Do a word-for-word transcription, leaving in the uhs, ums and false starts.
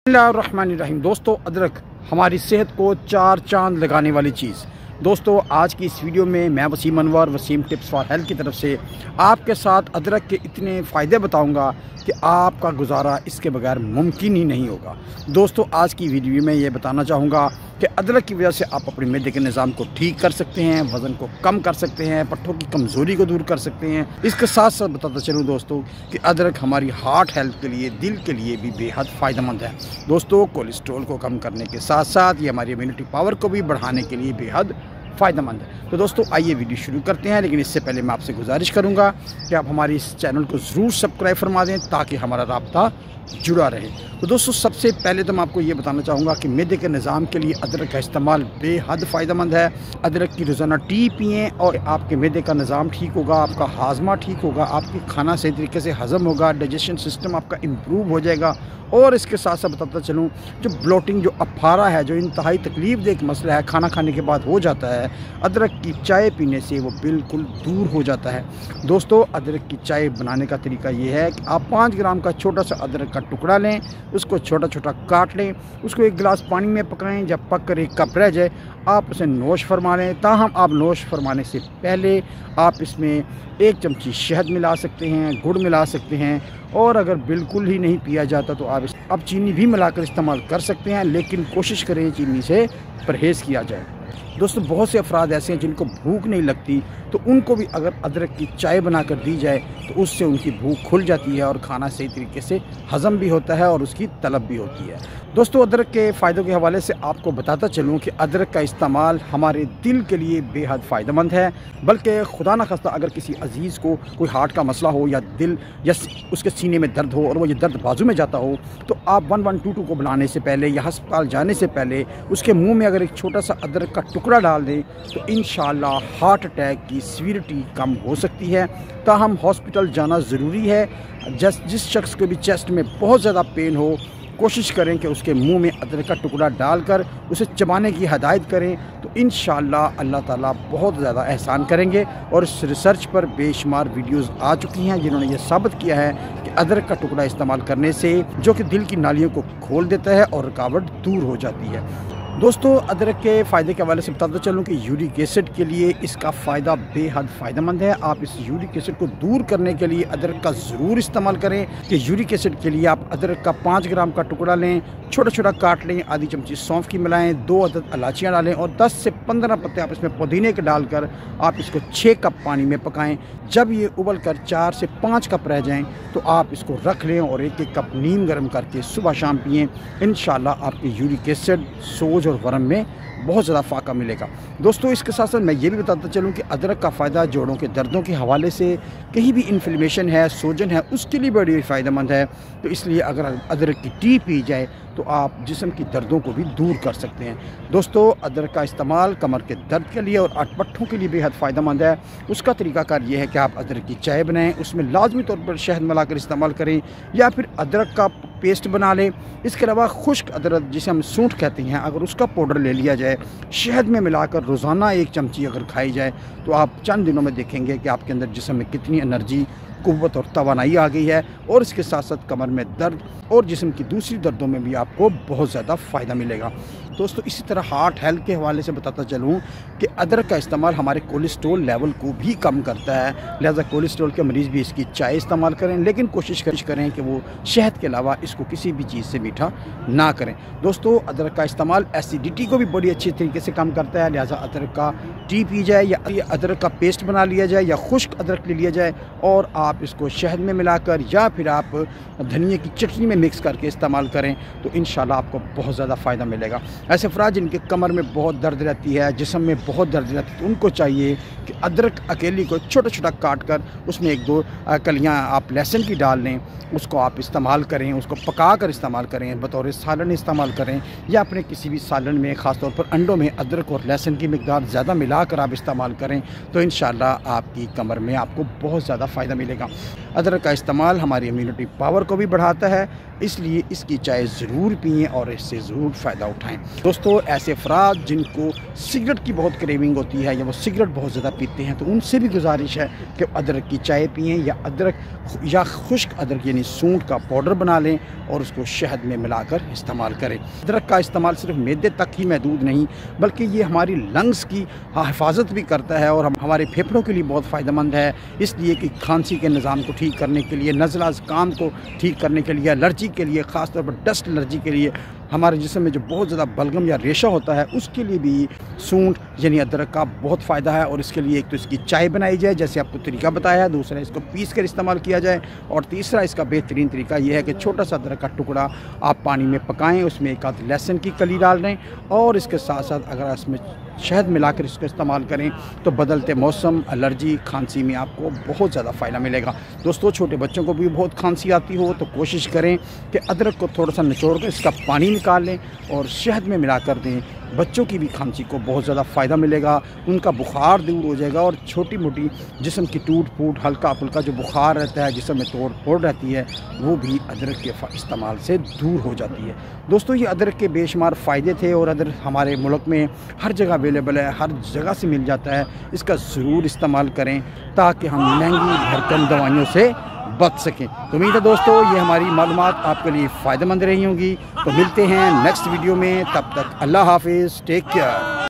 बिस्मिल्लाहिर्रहमानिर्रहीम। दोस्तों, अदरक हमारी सेहत को चार चांद लगाने वाली चीज़। दोस्तों, आज की इस वीडियो में मैं Waseem Anwar Waseem tips for health की तरफ से आपके साथ अदरक के इतने फ़ायदे बताऊंगा कि आपका गुजारा इसके बगैर मुमकिन ही नहीं होगा। दोस्तों, आज की वीडियो में ये बताना चाहूँगा कि अदरक की वजह से आप अपने मैदे के निज़ाम को ठीक कर सकते हैं, वज़न को कम कर सकते हैं, पट्ठों की कमज़ोरी को दूर कर सकते हैं। इसके साथ साथ बताता चलूँ दोस्तों कि अदरक हमारी हार्ट हेल्थ के लिए, दिल के लिए भी बेहद फ़ायदेमंद है। दोस्तों, कोलेस्ट्रॉल को कम करने के साथ साथ ये हमारी इम्यूनिटी पावर को भी बढ़ाने के लिए बेहद फ़ायदेमंद है। तो दोस्तों, आइए वीडियो शुरू करते हैं, लेकिन इससे पहले मैं आपसे गुजारिश करूंगा कि आप हमारे इस चैनल को ज़रूर सब्सक्राइब फरमा दें ताकि हमारा राब्ता जुड़ा रहे। तो दोस्तों, सबसे पहले तो मैं आपको ये बताना चाहूँगा कि मैदे के निज़ाम के लिए अदरक का इस्तेमाल बेहद फ़ायदेमंद है। अदरक की रोज़ाना टी पिएँ और आपके मैदे का निज़ाम ठीक होगा, आपका हाजमा ठीक होगा, आपकी खाना सही तरीके से हज़म होगा, डाइजेशन सिस्टम आपका इम्प्रूव हो जाएगा। और इसके साथ साथ बताता चलूँ, जो ब्लोटिंग, जो अफारा है, जो इंतहाई तकलीफ दे एक मसला है, खाना खाने के बाद हो जाता है, अदरक की चाय पीने से वो बिल्कुल दूर हो जाता है। दोस्तों, अदरक की चाय बनाने का तरीका ये है कि आप पाँच ग्राम का छोटा सा अदरक का टुकड़ा लें, उसको छोटा छोटा काट लें, उसको एक गिलास पानी में पकाएं। जब पक कर एक कप रह जाए, आप उसे नोश फरमा लें। ताहम आप नोश फरमाने से पहले आप इसमें एक चमची शहद मिला सकते हैं, गुड़ मिला सकते हैं, और अगर बिल्कुल ही नहीं पिया जाता तो आप इस अब चीनी भी मिलाकर इस्तेमाल कर सकते हैं, लेकिन कोशिश करें चीनी से परहेज़ किया जाए। दोस्तों, बहुत से अफराद ऐसे हैं जिनको भूख नहीं लगती, तो उनको भी अगर अदरक की चाय बनाकर दी जाए तो उससे उनकी भूख खुल जाती है और खाना सही तरीके से हज़म भी होता है और उसकी तलब भी होती है। दोस्तों, अदरक के फ़ायदों के हवाले से आपको बताता चलूँ कि अदरक का इस्तेमाल हमारे दिल के लिए बेहद फ़ायदेमंद है। बल्कि खुदा न खास्ता अगर किसी अजीज़ को कोई हार्ट का मसला हो या दिल या उसके सीने में दर्द हो और वो ये दर्द बाजू में जाता हो, तो आप वन वन टू टू को बुलाने से पहले या अस्पताल जाने से पहले उसके मुँह में अगर एक छोटा सा अदरक का टुकड़ा डाल दें तो इंशाअल्लाह हार्ट अटैक की सीवियरिटी कम हो सकती है। ताहम हॉस्पिटल जाना ज़रूरी है। जिस जिस शख्स को भी चेस्ट में बहुत ज़्यादा पेन हो, कोशिश करें कि उसके मुंह में अदरक का टुकड़ा डालकर उसे चबाने की हदायत करें, तो इंशाअल्लाह अल्लाह ताला बहुत ज़्यादा एहसान करेंगे। और इस रिसर्च पर बेशुमार वीडियोज़ आ चुकी हैं जिन्होंने ये साबित किया है कि अदरक का टुकड़ा इस्तेमाल करने से जो कि दिल की नालियों को खोल देता है और रुकावट दूर हो जाती है। दोस्तों, अदरक के फ़ायदे के हवाले से बताता चलूँ कि यूरिक एसिड के लिए इसका फ़ायदा बेहद फ़ायदेमंद है। आप इस यूरिक एसिड को दूर करने के लिए अदरक का ज़रूर इस्तेमाल करें। कि यूरिक एसिड के लिए आप अदरक का पाँच ग्राम का टुकड़ा लें, छोटा छोटा काट लें, आधी चमची सौंफ की मिलाएं, दो अदद इलायचियाँ डालें और दस से पंद्रह पत्ते आप इसमें पुदीने के डालकर आप इसको छः कप पानी में पकाएं। जब ये उबल कर चार से पाँच कप रह जाएं तो आप इसको रख लें और एक एक कप नीम गर्म करके सुबह शाम पिएँ। इंशाअल्लाह आपके यूरिक एसिड, सोज और वरम में बहुत ज़्यादा फ़ायदा मिलेगा। दोस्तों, इसके साथ साथ मैं ये भी बताता चलूँ कि अदरक का फ़ायदा जोड़ों के दर्दों के हवाले से, कहीं भी इन्फ्लेमेशन है, सोजन है, उसके लिए बड़ी फ़ायदेमंद है। तो इसलिए अगर अदरक की टी पी जाए तो आप जिस्म की दर्दों को भी दूर कर सकते हैं। दोस्तों, अदरक का इस्तेमाल कमर के दर्द के लिए और अटपट्ठों के लिए बेहद फ़ायदेमंद है। उसका तरीकाकार ये है कि आप अदरक की चाय बनाएं, उसमें लाजमी तौर पर शहद मिलाकर इस्तेमाल करें या फिर अदरक का पेस्ट बना लें। इसके अलावा खुश्क अदरक, जिसे हम सूंठ कहते हैं, अगर उसका पाउडर ले लिया जाए, शहद में मिलाकर रोज़ाना एक चमची अगर खाई जाए तो आप चंद दिनों में देखेंगे कि आपके अंदर जिस्म में कितनी एनर्जी, कुव्वत और तवानाई आ गई है। और इसके साथ साथ कमर में दर्द और जिस्म की दूसरी दर्दों में भी आपको बहुत ज़्यादा फ़ायदा मिलेगा। दोस्तों, इसी तरह हार्ट हेल्थ के हवाले से बताता चलूँ कि अदरक का इस्तेमाल हमारे कोलेस्ट्रॉल लेवल को भी कम करता है। लिहाजा कोलेस्ट्रॉल के मरीज़ भी इसकी चाय इस्तेमाल करें, लेकिन कोशिश करें कि वो शहद के अलावा इसको किसी भी चीज़ से मीठा ना करें। दोस्तों, अदरक का इस्तेमाल एसिडिटी को भी बड़ी अच्छी तरीके से कम करता है। लिहाजा अदरक का टी पी जाए या अदरक का पेस्ट बना लिया जाए या खुश्क अदरक ले लिया जाए और आप इसको शहद में मिलाकर या फिर आप धनिए की चटनी में मिक्स करके इस्तेमाल करें तो इंशाल्लाह आपको बहुत ज़्यादा फ़ायदा मिलेगा। ऐसे अफराद जिनके कमर में बहुत दर्द रहती है, जिस्म में बहुत दर्द रहती है, तो उनको चाहिए कि अदरक अकेली को छोटा छोटा काट कर उसमें एक दो कलियाँ आप लहसुन की डाल लें, उसको आप इस्तेमाल करें, उसको पका कर इस्तेमाल करें, बतौर सालन इस्तेमाल करें या अपने किसी भी सालन में, ख़ास तौर पर अंडों में अदरक और लहसुन की मिकदार ज़्यादा मिलाकर आप इस्तेमाल करें तो इंशाअल्लाह आपकी कमर में आपको बहुत ज़्यादा फ़ायदा मिलेगा। अदरक का इस्तेमाल हमारी इम्यूनिटी पावर को भी बढ़ाता है, इसलिए इसकी चाय ज़रूर पिएँ और इससे ज़रूर फ़ायदा उठाएँ। دوستو ایسے افراد جن کو سگریٹ کی بہت کریونگ ہوتی ہے یا وہ سگریٹ بہت زیادہ پیتے ہیں تو ان سے بھی گزارش ہے کہ ادرک کی چائے پئیں یا ادرک یا خشک ادرک یعنی سونٹ کا پاؤڈر بنا لیں اور اس کو شہد میں ملا کر استعمال کریں۔ ادرک کا استعمال صرف معدے تک ہی محدود نہیں بلکہ یہ ہماری لنگز کی حفاظت بھی کرتا ہے اور ہمارے پھیپھڑوں کے لیے بہت فائدہ مند ہے، اس لیے کہ کھانسی کے نظام کو ٹھیک کرنے کے لیے، نزلہ زکام کو ٹھیک کرنے کے لیے، الرجی کے لیے، خاص طور پر ڈسٹ الرجی کے لیے، ہمارے جسم میں جو بہت زیادہ بلغم یا ریشہ ہوتا ہے اس کے لیے بھی سونٹ یعنی ادرک کا بہت فائدہ ہے۔ اور اس کے لیے ایک تو اس کی چائے بنائی جائے جیسے آپ کو طریقہ بتایا ہے، دوسرا اس کو پیس کر استعمال کیا جائے، اور تیسرا اس کا بہترین طریقہ یہ ہے کہ چھوٹا سا ادرک کا ٹکڑا آپ پانی میں پکائیں، اس میں ایک آدھ لہسن کی کلی ڈال دیں اور اس کے ساتھ ساتھ اگر اس میں شہد ملا کر اس کو استعمال کریں تو بدلتے موسم، الرجی، کھانسی میں آپ کو بہت زیادہ فائدہ ملے گا۔ دوستو چھوٹے بچوں کو بھی بہت کھانسی آتی ہو تو کوشش کریں کہ ادرک کو تھوڑا سا نچوڑ کر اس کا پانی نکال لیں اور شہد میں ملا کر دیں، بچوں کی بھی کھانسی کو بہت زیادہ فائدہ ملے گا، ان کا بخار دور ہو جائے گا اور چھوٹی موٹی جسم کی ٹوٹ پھوٹ، ہلکا پھلکا جو بخار رہتا ہے، جسم میں توڑ پھوڑ رہتی ہے، وہ بھی ادرک کے استعمال سے دور ہو جاتی ہے۔ دوستو یہ ادرک کے بے شمار فائدے تھے اور ادرک ہمارے ملک میں ہر جگہ اویلیبل ہے، ہر جگہ سے مل جاتا ہے، اس کا ضرور استعمال کریں تاکہ ہم مہنگی بھرکن دوائیوں سے بچ سکیں۔ تو امید ہے دوستو یہ ہماری معلومات آپ کے لیے فائدہ مند رہی ہوں گی، تو ملتے ہیں نیکسٹ ویڈیو میں، تب تک اللہ حافظ، ٹیک کیئر۔